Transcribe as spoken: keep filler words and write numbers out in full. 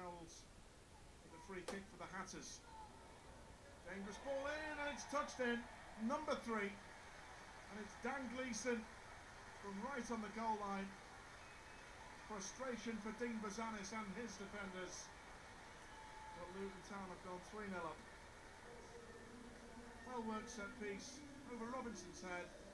Owls with a free kick for the Hatters. Dangerous ball in, and it's touched in. Number three. And it's Dan Gleason from right on the goal line. Frustration for Dean Bazanis and his defenders. But Luton Town have gone three nil up. Well worked set piece over Robinson's head.